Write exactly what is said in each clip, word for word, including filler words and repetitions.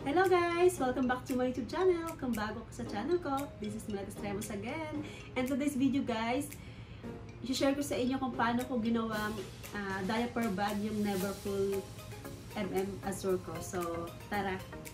Hello guys! Welcome back to my YouTube channel. Kung bago ka sa channel ko, this is Milates Tremos again. And today's video guys, i-share ko sa inyo kung paano ko ginawang uh, diaper bag yung Neverfull M M azur ko. So, tara!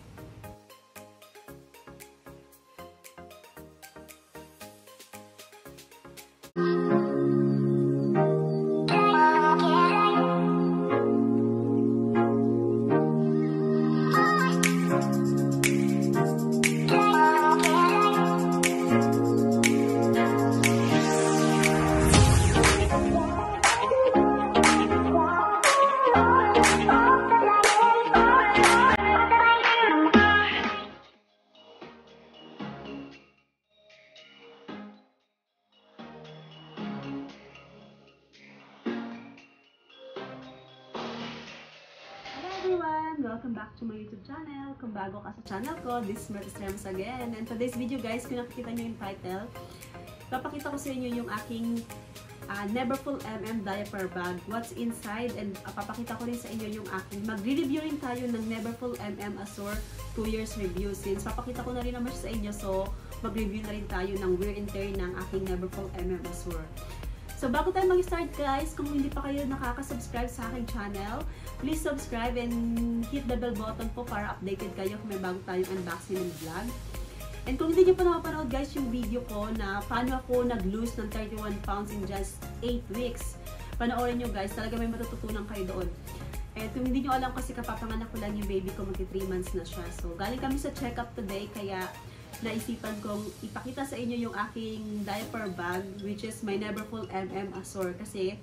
Welcome back to my YouTube channel. Kung bago ka sa channel ko, this is Milates Tremos again. And today's video guys, kung nakikita nyo yung title, papakita ko sa inyo yung aking uh, Neverfull M M diaper bag. What's inside, and uh, papakita ko rin sa inyo yung aking, mag-review rin tayo ng Neverfull M M azur two years review. Since papakita ko na rin naman siya sa inyo, so mag-review na rin tayo ng wear and tear ng aking Neverfull M M azur. So, bago tayo mag-start guys, kung hindi pa kayo nakaka-subscribe sa aking channel, please subscribe and hit the bell button po para updated kayo kung may bago tayong unboxing and vlog. And kung hindi nyo pa napapanood guys yung video ko na paano ako nag-lose ng thirty-one pounds in just eight weeks, panoorin nyo guys, talaga may matututunan kayo doon. And kung hindi nyo alam kasi kapapanganak ko lang yung baby ko, magti three months na siya. So, galing kami sa check-up today, kaya naisipan kong ipakita sa inyo yung aking diaper bag, which is my Neverfull M M azur. Kasi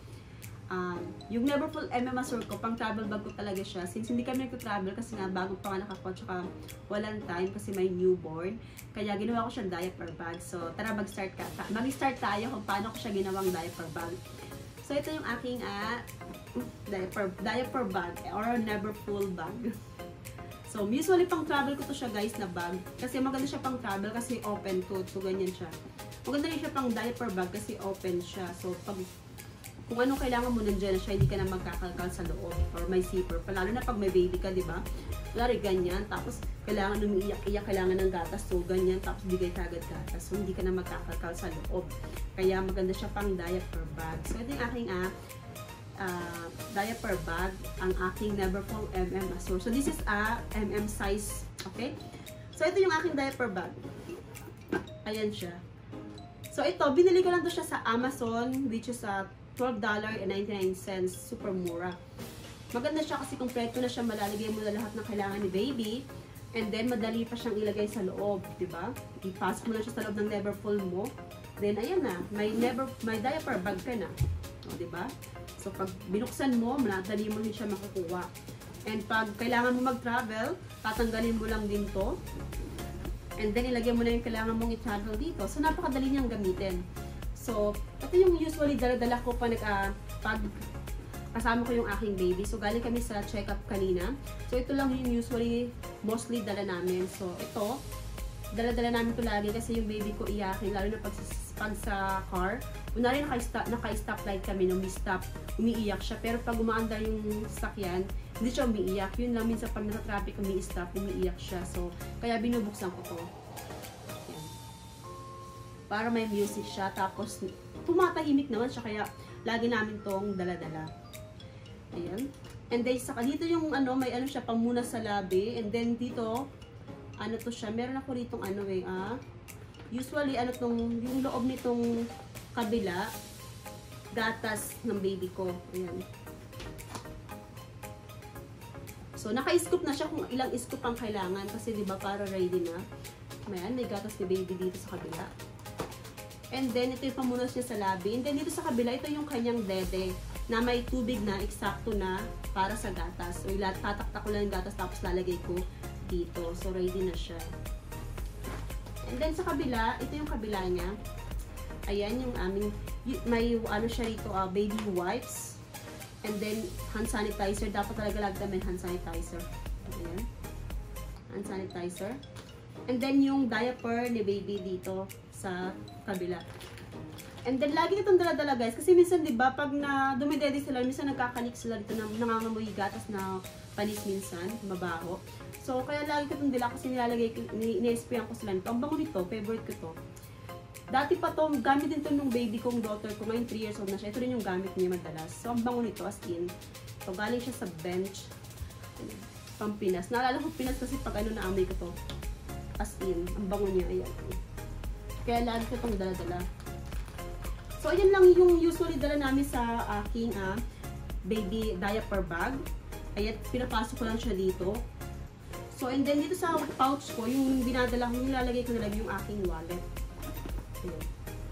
um, yung Neverfull M M azur ko, pang travel bag ko talaga siya. Since hindi kami nagko-travel kasi nga bago pa nga ako, tsaka walang time kasi may newborn, kaya ginawa ko siyang diaper bag. So tara, mag-start ka. Mag-start tayo kung paano ko siya ginawang diaper bag. So ito yung aking uh, diaper, diaper bag or Neverfull bag. So, usually pang travel ko to siya guys na bag. Kasi maganda siya pang travel kasi open to. So, ganyan siya. Maganda rin siya pang diaper bag kasi open siya. So, pag kung anong kailangan mo nandiyan na siya, hindi ka na magkakalkal sa loob. Or may zipper. Lalo na pag may baby ka, di ba? Lari ganyan. Tapos, kailangan umiiyak-iyak, kailangan ng gatas. So, ganyan. Tapos, bigay ka agad gatas. So, hindi ka na magkakalkal sa loob. Kaya, maganda siya pang diaper bag. So, ito yung aking ah, Uh, diaper bag, ang aking Neverfull M M azur. So, this is a M M size. Okay? So, ito yung aking diaper bag. Ayan siya. So, ito, binili ko lang to siya sa Amazon, which is a twelve ninety-nine. Super mura. Maganda siya kasi kumpleto na siya. Malalagay mo na lahat ng kailangan ni baby. And then, madali pa siyang ilagay sa loob. Diba? Ipasok mo na siya sa loob ng Neverfull mo. Then, ayan na. May, never, may diaper bag ka na. O, diba? So, pag binuksan mo, madali mo rin siya makukuha. And pag kailangan mo mag-travel, tatanggalin mo lang din to. And then, ilagay mo na yung kailangan mong i-travel dito. So, napakadali niyang gamitin. So, ito yung usually dala-dala ko pa nag, uh, pag kasama ko yung aking baby. So, galing kami sa check-up kanina. So, ito lang yung usually, mostly dala namin. So, ito, dala-dala namin ito lagi kasi yung baby ko iyakin, lalo na pag pag sa car. Unari naka-stop naka-stop light kami nung stop, umiiyak siya. Pero pag umaandar yung sasakyan, hindi siya umiiyak. Yun lang, minsan pag nasa traffic umi-stop, umiiyak siya. So, kaya binubuksan ko to. Yan. Para may music siya. Tapos, tumatahimik naman siya. Kaya, lagi namin tong dala-dala. Ayan. And then, saka dito yung ano, may ano siya, pamuna sa labi. And then, dito, ano to siya, meron ako ditong ano eh, ah. Usually, ano tong, yung loob nitong kabila, gatas ng baby ko. Ayan. So, naka-scoop na siya kung ilang scoop ang kailangan. Kasi, di ba, para ready na. Ayan, may gatas ni baby dito sa kabila. And then, ito yung pamunas niya sa labi. And then, dito sa kabila, ito yung kanyang dede na may tubig na, eksakto na, para sa gatas. So, tataktak ko lang yung gatas, tapos lalagay ko dito. So, ready na siya. And then, sa kabila, ito yung kabila niya. Ayan, yung aming, may ano siya rito, uh, baby wipes. And then, hand sanitizer. Dapat talaga lagi may hand sanitizer. Ayan. Hand sanitizer. And then, yung diaper ni baby dito sa kabila. And then, lagi itong dala-dala guys. Kasi minsan, di ba, pag na dumidede sila, minsan nagkakanik sila dito na nangangamoy gatas na panis minsan, mabaho. So, kaya lagi ko itong dila kasi nilalagay, ni-sprayan ko sila nito. Ang bango nito, favorite ko to. Dati pa to, gamit din to nung baby kong daughter ko, ngayon three years old na siya. Ito rin yung gamit niya madalas. So, ang bango nito, as in. So, galing siya sa bench. Pampinas. Naalala ko Pinas kasi pag ano na-amoy ko to. As in, ang bango niya. Ayan. Kaya lagi ko itong dala-dala. So, ayan lang yung usually dala namin sa aking uh, baby diaper bag. Ayan, pinapasok ko lang siya dito. So, and then dito sa pouch ko, yung binadala ko, nilalagay ko na lang yung aking wallet. Ayan.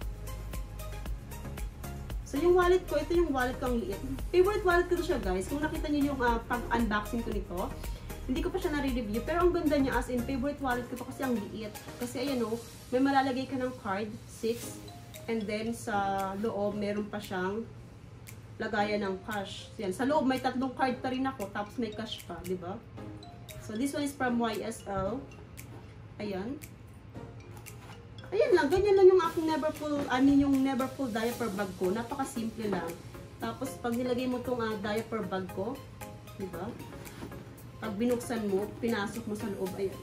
So, yung wallet ko, ito yung wallet ko ang liit. Favorite wallet ko to siya, guys. Kung nakita niyo yung uh, pag-unboxing ko nito, hindi ko pa siya na-review. Pero ang ganda niya, as in, favorite wallet ko to kasi ang liit. Kasi, ayan o, may malalagay ka ng card, six. And then, sa loob, meron pa siyang lagayan ng cash. Yan. Sa loob, may tatlong card pa rin ako, tapos may cash pa, di ba? So, this one is from Y S L. Ayan. Ayan lang, ganyan lang yung aking Neverfull, I mean yung Neverfull diaper bag ko. Napaka-simple lang. Tapos, pag nilagay mo itong uh, diaper bag ko, di ba? Pag binuksan mo, pinasok mo sa loob, ayan.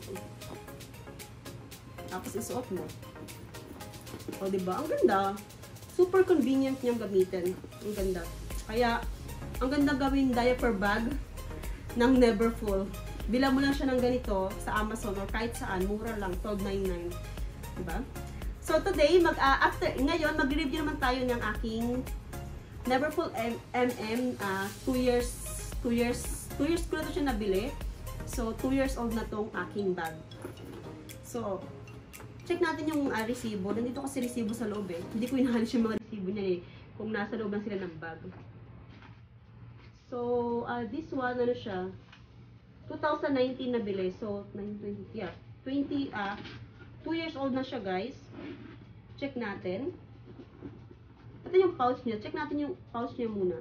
Tapos, isuot mo. O, di ba? Ang ganda. Super convenient niyang gamitin. Ang ganda. Kaya, ang ganda gawin diaper bag ng Neverfull. Bila mo lang siya ng ganito sa Amazon or kahit saan, mura lang, twelve ninety-nine. Diba? So, today, mag, uh, after, ngayon, mag-review naman tayo ng aking Neverfull M M, uh, two years, two years, two years ko na ito siya nabili. So, two years old na tong aking bag. So, check natin yung uh, resibo. Nandito kasi resibo sa loob eh. Hindi ko inahalis yung mga resibo niya eh. Kung nasa loob lang sila ng bag. So, uh, this one, ano siya? two thousand nineteen na bili. So, nineteen, twenty, yeah. twenty, ah, uh, two years old na siya, guys. Check natin. Ito yung pouch niya. Check natin yung pouch niya muna.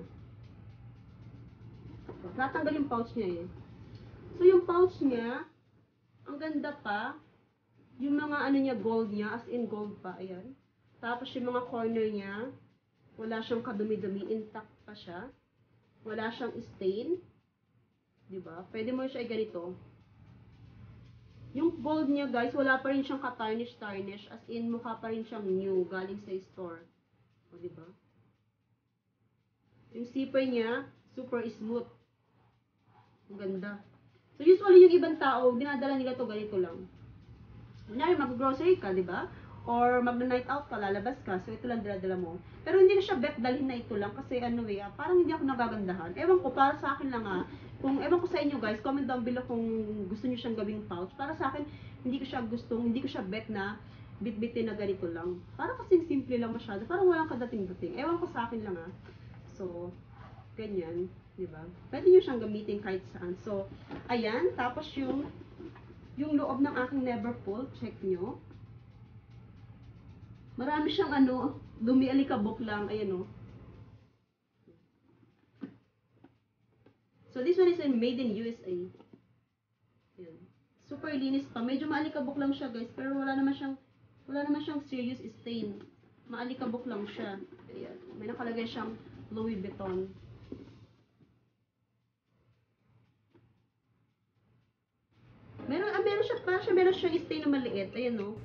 Natanggal yung pouch niya eh. So, yung pouch niya, ang ganda pa. Yung mga ano niya, gold niya, as in gold pa. Ayan. Tapos yung mga corner niya, wala siyang kadumi-dumi. Intact pa siya. Wala siyang stain. Diba? Pwede mo siya i-ganito. Yung gold niya, guys, wala pa rin siyang ka-tarnish-tarnish. As in, mukha pa rin siyang new, galing sa store. O, diba? Yung zipper niya, super smooth. Ang ganda. So, usually, yung ibang tao, dinadala nila to ganito lang. Kunyari, mag-grocery ka, diba? Or mag-night out ka, lalabas ka. So, ito lang dala-dala mo. Pero hindi ko siya bet dalhin na ito lang. Kasi, ano eh, parang hindi ako nagagandahan. Ewan ko, para sa akin lang ah. Kung, ewan ko sa inyo guys, comment down below kung gusto niyo siyang gawing pouch. Para sa akin, hindi ko siya gustong, hindi ko siya bet na bit-bitin na ganito lang. Para kasing simple lang masyado. Parang walang kadating-dating. Ewan ko sa akin lang ah. So, ganyan. Diba? Pwede niyo siyang gamitin kahit saan. So, ayan. Tapos yung, yung loob ng aking Neverfull, check nyo. Marami siyang ano, dumi-alikabok lang. Ayan o. So, this one is made in U S A. Ayan. Super linis pa. Medyo maalikabok lang siya, guys. Pero wala naman siyang, wala naman siyang serious stain. Maalikabok lang siya. Ayan. May nakalagay siyang Louis Vuitton. Meron, ah, meron siya, parang siya, meron siyang stain na maliit. Ayan o.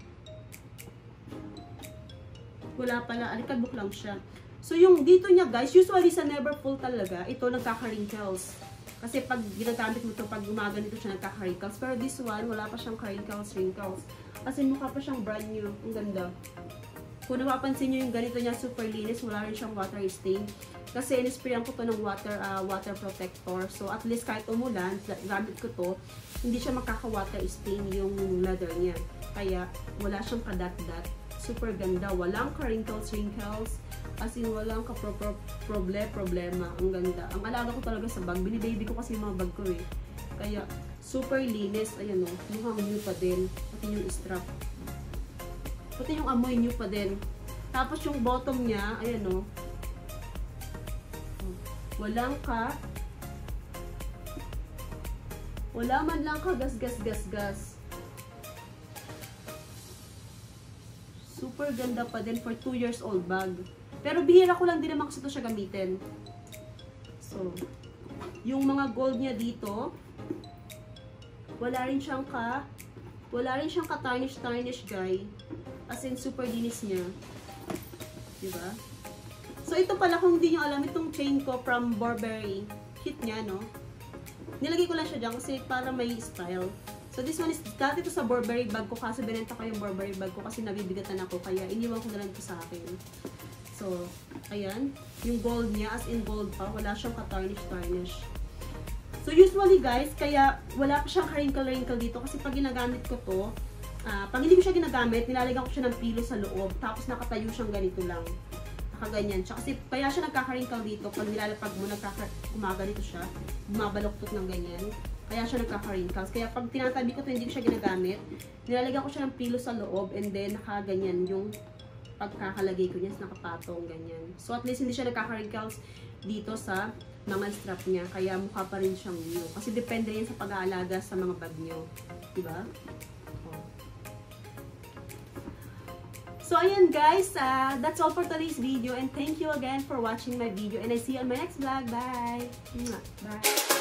Wala pala, alikabok lang siya. So, yung dito niya, guys, usually sa Neverfull talaga, ito nagkaka-wrinkles. Kasi pag ginagamit mo ito, pag umaga nito siya nagkaka-wrinkles. Pero this one, wala pa siyang wrinkles, wrinkles. Kasi mukha pa siyang brand new. Ang ganda. Kung napapansin nyo yung ganito niya, super linis. Wala rin siyang water stain. Kasi in-sprayan ko to ng water, uh, water protector. So, at least kahit umulan, gamit ko to, hindi siya makaka-water stain yung leather niya. Kaya, wala siyang kadat-dat. Super ganda. Walang ka-wrinkles, wrinkles. As in, walang ka-problema. Ang ganda. Ang alaga ko talaga sa bag. Binibaby ko kasi yung mga bag ko eh. Kaya, super linis. Ayan o. Mukhang new pa din. Pati yung strap. Pati yung amoy new pa din. Tapos yung bottom niya, ayan o. Walang ka. Wala man lang ka gas-gas-gas-gas. Super ganda pa din for two years old bag. Pero bihira ko lang din naman kasi ito siya gamitin. So, yung mga gold niya dito, Wala rin siyang ka, wala rin siyang ka-tarnish-tarnish, guy. As in, super linis niya. Diba? So, ito pala, kung hindi nyo alam, itong chain ko from Burberry. Cute niya, no? Nilagay ko lang siya dyan kasi para may style. So, this one is, dati ito sa Burberry bag ko kasi binenta ko yung Burberry bag ko kasi nabibigatan ako. Kaya, iniwan ko na lang ito sa akin. So, ayan. Yung gold niya, as in gold pa. Wala siyang ka-tarnish-tarnish. So, usually guys, kaya wala pa siyang ka-wrinkle-wrinkle dito kasi pag ginagamit ko to, uh, pag hindi ko siya ginagamit, nilalagyan ko siya ng pilo sa loob. Tapos nakatayo siyang ganito lang. Nakaganyan siya. Kasi kaya siya nagkaka-wrinkle dito pag nilalapag mo, nagkaka-gumaganito siya. Bumabaloktot ng ganyan. Kaya siya nagkaka-wrinkles. Kaya pag tinatabi ko to, hindi ko siya ginagamit, nilalagyan ko siya ng pilo sa loob and then nakaganyan yung pagkakalagay ko niya, nakapatong ganyan. So at least hindi siya nagkaka-wrinkles dito sa mga strap niya, kaya mukha pa rin siyang new. Kasi depende yan sa pag-aalaga sa mga bag niyo. Diba? Oh. So, ayan guys. Uh, that's all for today's video. And thank you again for watching my video. And I see you on my next vlog. Bye! Bye!